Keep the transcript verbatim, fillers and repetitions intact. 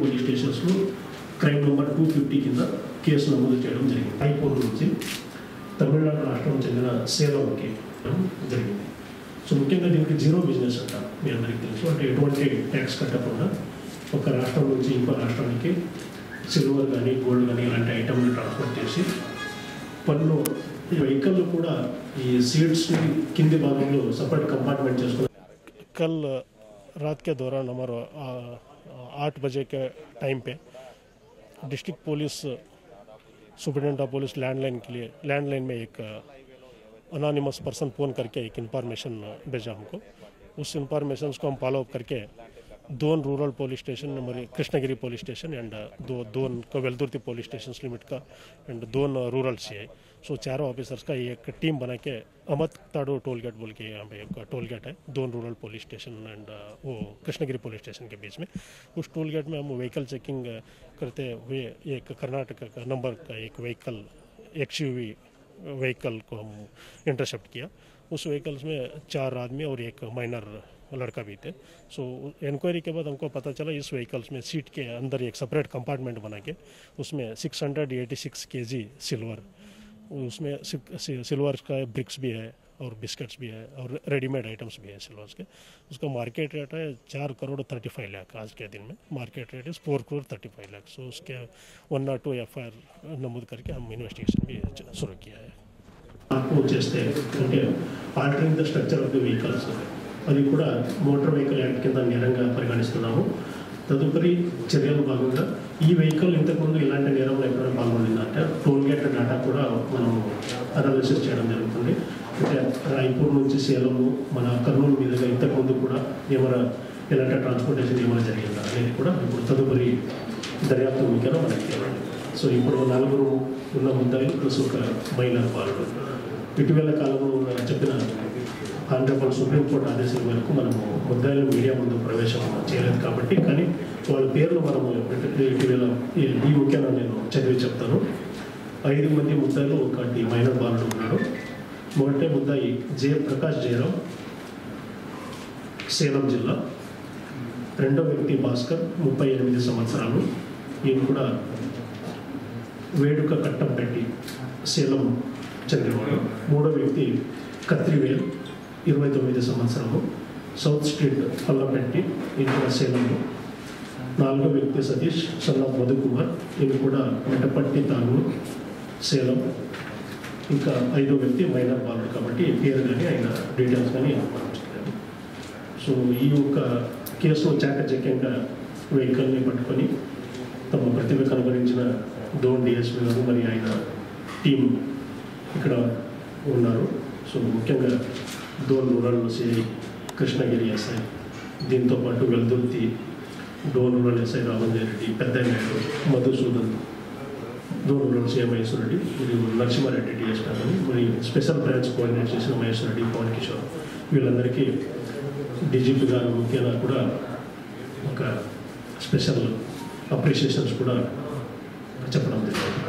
Police స్టేషన్స్లో crime number two fifty కింద కేసు నమోదు చేయడం జరిగింది. హైకోర్టు నుంచి తమిళనాడు రాష్ట్రం చెందిన సేలంకి జరిగింది. సో ముఖ్యంగా దీనికి జీరో బిజినెస్ అంట మీ అందరికీ తెలుసు. అంటే ఎటువంటి ట్యాక్స్ కట్టకుండా ఒక రాష్ట్రం నుంచి ఇంకో రాష్ట్రానికి సిల్వర్ కానీ గోల్డ్ కానీ ఇలాంటి ఐటమ్ని ట్రాన్స్పోర్ట్ చేసి పన్ను ఈ వెహికల్ కూడా ఈ సీట్స్ని కింది భాగంలో సపరేట్ కంపాर्टमेंट చేసుకుని कल रात के दौरान हमारा आठ बजे के टाइम पे district police superintendent of police landline के लिए लैंडलाइन में एक अनोनिमस पर्सन फ़ोन करके एक इन्फॉर्मेशन भेजा हमको. उस इन्फॉर्मेशन को हम फॉलो अप करके दोन रूरल पुलिस स्टेशन हमारे कृष्णगिरी पुलिस स्टेशन एंड दो दोन को वेलदुर्ती पुलिस स्टेशन लिमिट का एंड दोन रूरल सी आई. सो चारों ऑफिसर्स का एक टीम बना के अमत ताड़ो टोल गेट बोल के यहाँ पे एक टोल गेट है दोन रूरल पुलिस स्टेशन एंड वो कृष्णगिरी पुलिस स्टेशन के बीच में. उस टोल गेट में हम व्हीकल चेकिंग करते हुए एक कर्नाटक का नंबर का एक व्हीकल एक्सयूवी व्हीकल को हम इंटरसेप्ट किया. उस व्हीकल्स में चार आदमी और एक माइनर लड़का भी थे. सो इंक्वायरी के बाद हमको पता चला इस व्हीकल्स में सीट के अंदर एक सेपरेट कंपार्टमेंट बना के उसमें six hundred eighty six K G silver, उसमें सिल्वर का ब्रिक्स भी है और बिस्किट्स भी है और रेडीमेड आइटम्स भी है सिल्वर्स के. उसका मार्केट रेट है चार करोड़ थर्टी फाइव लाख. आज के दिन में market rate is four crore thirty five lakh. So उसके one nought two F I R नमूद करके हम इन्वेस्टिगेशन भी शुरू किया है. आपको చేస్తే అంటే altering the structure of the vehicles అది కూడా మోటార్ వెహికల్ యాక్ట్ కింద నేరంగా పరిగణిస్తున్నాము. తదుపరి చర్యలు భాగంగా ఈ వెహికల్ ఇంతకుముందు ఇలాంటి నేరంలో ఎక్కడైనా పాల్గొండిందంటే టోల్ గేట్ డేటా కూడా మనం అనాలిసిస్ చేయడం జరుగుతుంది. అంటే రాయపూర్ నుంచి సేలము మన కర్నూలు మీదుగా ఇంతకుముందు కూడా ఏమైనా ఎలాంటి ట్రాన్స్పోర్టేషన్ ఏమైనా జరిగిందా అనేది కూడా ఇప్పుడు తదుపరి దర్యాప్తు ముఖ్యంగా మనకి తెలియాలి. సో ఇప్పుడు నలుగురు ఉన్న ముద్దాయిలు ప్లస్ ఒక మైనర్ బాలుడు. ఇటీవల కాలంలో చెప్పిన ఆనరబుల్ సుప్రీంకోర్టు ఆదేశాల మేరకు మనము ముద్దాయిలు మీడియా ముందు ప్రవేశం చేయలేదు కాబట్టి, కానీ వాళ్ళ పేర్లు మనము ఇటీవల ఈ ముఖ్యంగా నేను చదివి చెప్తాను. ఐదు మంది ముద్దాయిలు ఒకటి మైనర్ బాలుడు ఉన్నాడు. మొదటి ముద్దాయి జే ప్రకాష్ జయరాం, సేలం జిల్లా. రెండో వ్యక్తి భాస్కర్, ముప్పై ఎనిమిది సంవత్సరాలు. ఈయన కూడా వేడుక కట్టంపెట్టి సేలం చెందినవాడు. మూడో వ్యక్తి కత్రివేల్, ఇరవై తొమ్మిది సంవత్సరము, సౌత్ స్ట్రీట్ పల్లపెట్టి, ఈయన కూడా సేలంలో. నాలుగో వ్యక్తి సతీష్ సన్న మధుకుమార్, ఈయన కూడా మెటపట్టి తాను సేలం. ఇంకా ఐదో వ్యక్తి మైనర్ బాలుడు కాబట్టి పేరు కానీ ఆయన డీటెయిల్స్ కానీ మనం చెప్పలేము. సో ఈ యొక్క కేసులో చాకచక్యంగా వెహికల్ని పట్టుకొని తమ ప్రతిభ కనబరించిన దోన్ డిఎస్పీ గారు మరి ఆయన టీం ఇక్కడ ఉన్నారు. సో ముఖ్యంగా Dhone rural CI Krishnagiri SI, దీంతో పాటు Veldurthi Dhone rural SI Ramanjay Reddy, Pedda Naidu, Madhusudan, Dhone rural CI Maheshwara Reddy, మరియు నరసింహారెడ్డి డిఎస్పీ అని, మరి స్పెషల్ బ్రాంచ్ కోఆర్డినేట్ చేసిన మహేశ్వర రెడ్డి, పవన్ కిషోర్, వీళ్ళందరికీ డీజీపీ గారు ముఖ్యంగా కూడా ఒక స్పెషల్ అప్రిషియేషన్స్ కూడా చెప్పడం జరిగింది.